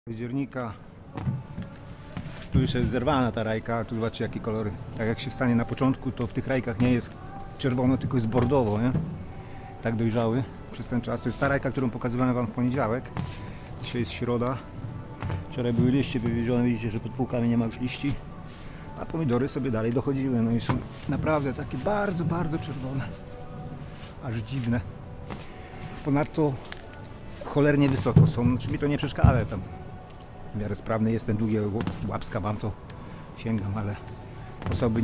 Października. Tu już jest zerwana ta rajka, tu zobaczcie jakie kolory. Tak jak się stanie na początku, to w tych rajkach nie jest czerwono, tylko jest bordowo, nie? Tak dojrzały przez ten czas. To jest ta rajka, którą pokazywałem wam w poniedziałek. Dzisiaj jest środa. Wczoraj były liście wywiezione, widzicie, że pod półkami nie ma już liści. A pomidory sobie dalej dochodziły, no i są naprawdę takie bardzo, bardzo czerwone. Aż dziwne. Ponadto cholernie wysoko są, znaczy mi to nie przeszkadza tam. W miarę sprawny jest ten długi łapska, mam to sięgam, ale osoby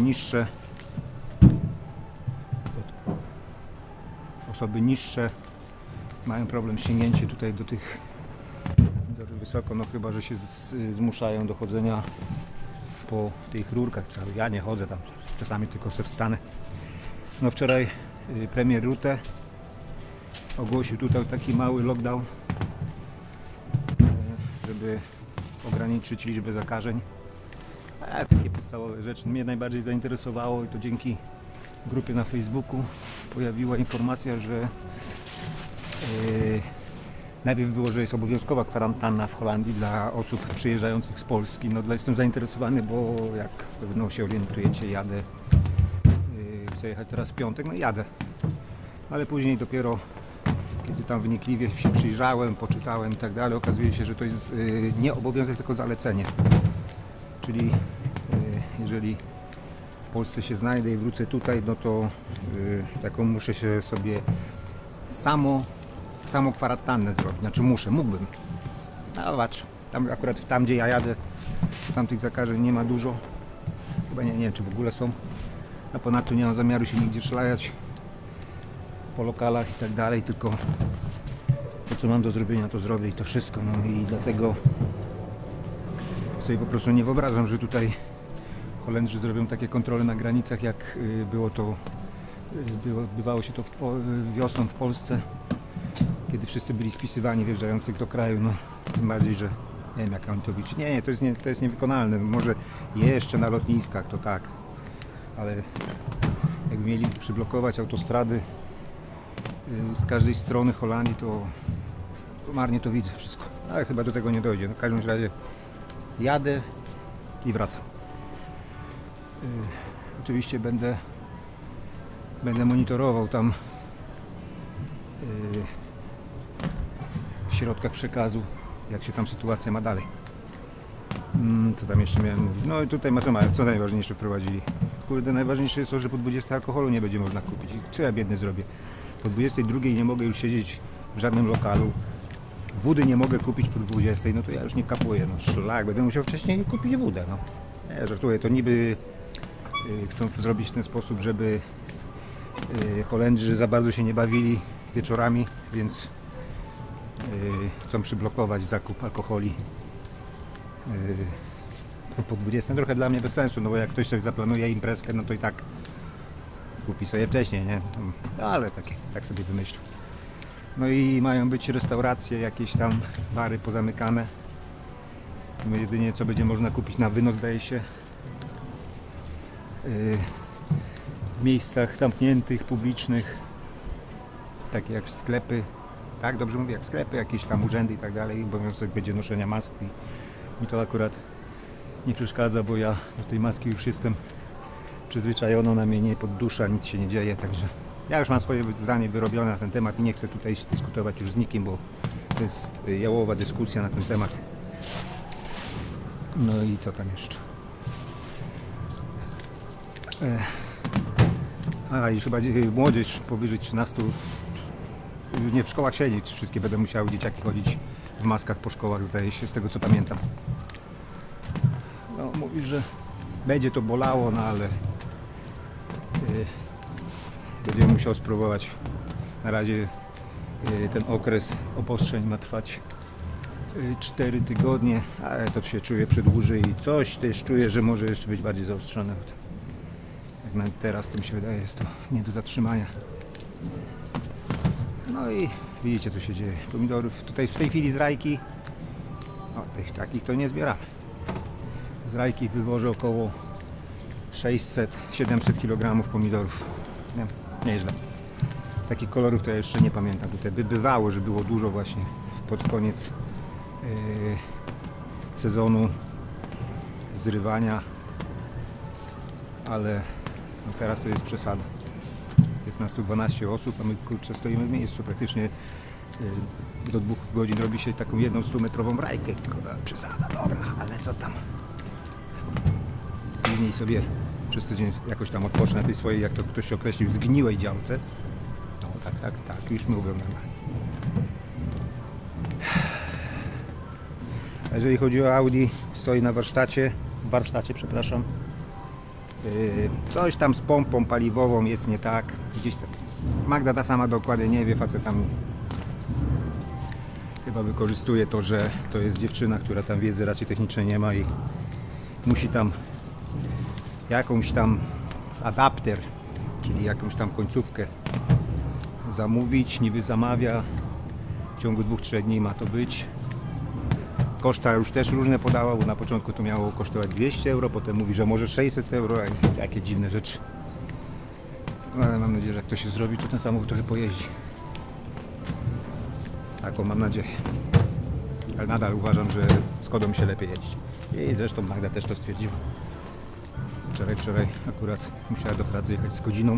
niższe mają problem z sięgnięciem tutaj do tych wysoko, no chyba że się zmuszają do chodzenia po tych rurkach całych. Ja nie chodzę tam, czasami tylko sobie wstanę. No wczoraj premier Rutte ogłosił tutaj taki mały lockdown, żeby ograniczyć liczbę zakażeń. Takie podstawowe rzeczy mnie najbardziej zainteresowało i to dzięki grupie na Facebooku pojawiła informacja, że najpierw było, że jest obowiązkowa kwarantanna w Holandii dla osób przyjeżdżających z Polski. No jestem zainteresowany, bo jak pewno się orientujecie, jadę, chcę jechać teraz w piątek, no jadę. Ale później dopiero kiedy tam wynikliwie się przyjrzałem, poczytałem i tak dalej, okazuje się, że to jest nie obowiązek, tylko zalecenie. Czyli jeżeli w Polsce się znajdę i wrócę tutaj, no to taką muszę się sobie samą kwarantannę zrobić. Znaczy mógłbym. No zobacz, tam akurat tam gdzie ja jadę, tam tych zakażeń nie ma dużo. Chyba nie wiem czy w ogóle są. A ponadto nie mam zamiaru się nigdzie szlajać po lokalach i tak dalej, tylko to co mam do zrobienia to zrobię i to wszystko. No i dlatego sobie po prostu nie wyobrażam, że tutaj Holendrzy zrobią takie kontrole na granicach, jak bywało się to wiosną w Polsce, kiedy wszyscy byli spisywani wjeżdżających do kraju. No tym bardziej, że nie wiem jak oni to liczy. Nie, to jest niewykonalne. Może jeszcze na lotniskach to tak, ale jakby mieli przyblokować autostrady z każdej strony Holandii, to marnie to widzę wszystko. Ale chyba do tego nie dojdzie. No, w każdym razie jadę i wracam. Oczywiście będę monitorował tam w środkach przekazu, jak się tam sytuacja ma dalej. Co tam jeszcze miałem mówić? No i tutaj co najważniejsze wprowadzili. Kurde, najważniejsze jest to, że po 20 alkoholu nie będzie można kupić. I co ja biedny zrobię? Po 22 nie mogę już siedzieć w żadnym lokalu. Wody nie mogę kupić po 20, no to ja już nie kapuję. No szlak, będę musiał wcześniej kupić wódę. No. Nie, żartuję, to niby chcą zrobić w ten sposób, żeby Holendrzy za bardzo się nie bawili wieczorami, więc chcą przyblokować zakup alkoholi po 20. Trochę dla mnie bez sensu, no bo jak ktoś sobie zaplanuje imprezkę, no to i tak kupi sobie wcześniej, nie? No, ale tak sobie wymyślę. No i mają być restauracje, jakieś tam bary pozamykane. No jedynie co będzie można kupić na wynos, zdaje się, w miejscach zamkniętych, publicznych, takie jak sklepy, tak dobrze mówię, jak sklepy, jakieś tam urzędy i tak dalej, obowiązek będzie noszenia maski. Mi to akurat nie przeszkadza, bo ja do tej maski już jestem przyzwyczajony, ona mnie nie poddusza, nic się nie dzieje, także ja już mam swoje zdanie wyrobione na ten temat i nie chcę tutaj dyskutować już z nikim, bo to jest jałowa dyskusja na ten temat. No i co tam jeszcze? I chyba młodzież powyżej 13 nie w szkołach siedzieć, wszystkie będą musiały dzieciaki chodzić w maskach po szkołach, zdaje się, z tego co pamiętam. No mówi, że będzie to bolało, no ale będziemy musiał spróbować. Na razie ten okres obostrzeń ma trwać 4 tygodnie, ale to się czuje przedłuży i coś też czuję, że może jeszcze być bardziej zaostrzone. Jak nawet teraz to mi się wydaje, jest to nie do zatrzymania. No i widzicie co się dzieje. Pomidorów tutaj w tej chwili z rajki, tych takich to nie zbieramy. Z rajki wywożę około 600-700 kg pomidorów. Nieźle. Takich kolorów to ja jeszcze nie pamiętam. Tutaj by bywało, że było dużo właśnie pod koniec sezonu zrywania, ale no teraz to jest przesada. Jest nas tu 12 osób, a my kurczę stoimy w miejscu. Praktycznie do 2 godzin robi się taką jedną 100-metrową rajkę. Przesada, dobra, ale co tam? Później sobie przez tydzień jakoś tam odpocznę na tej swojej, jak to ktoś określił, zgniłej działce. No tak, już mówią normalnie. A jeżeli chodzi o Audi, stoi na warsztacie, przepraszam. Coś tam z pompą paliwową jest nie tak. Gdzieś tam. Magda ta sama dokładnie nie wie, facet tam chyba wykorzystuje to, że to jest dziewczyna, która tam wiedzy raczej technicznej nie ma i musi tam jakąś tam adapter, czyli jakąś tam końcówkę zamówić, niby zamawia. W ciągu 2-3 dni ma to być. Koszta już też różne podała, bo na początku to miało kosztować 200 euro, potem mówi, że może 600 euro, jakie dziwne rzeczy. No, ale mam nadzieję, że jak to się zrobi, to ten samochód trochę pojeździ. Taką mam nadzieję. Ale nadal uważam, że z Kodą się lepiej jeździ. I zresztą Magda też to stwierdziła. Wczoraj akurat musiała do pracy jechać z Kodziną.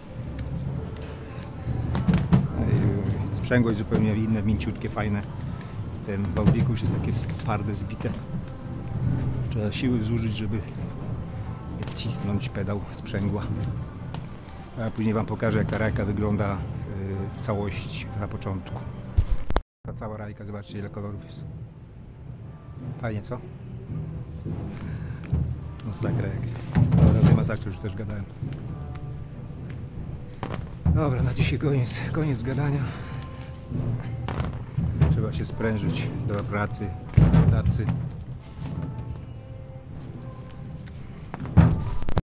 Sprzęgło jest zupełnie inne, mięciutkie, fajne. Ten bałdik już jest takie twarde, zbite. Trzeba siły zużyć, żeby wcisnąć pedał sprzęgła. A później Wam pokażę, jak ta rajka wygląda w całości na początku. Ta cała rajka, zobaczcie, ile kolorów jest. Fajnie, co? Masakra jak się. Dobra, o tej masakrze już też gadałem. Dobra, na dzisiaj koniec gadania. Trzeba się sprężyć do pracy.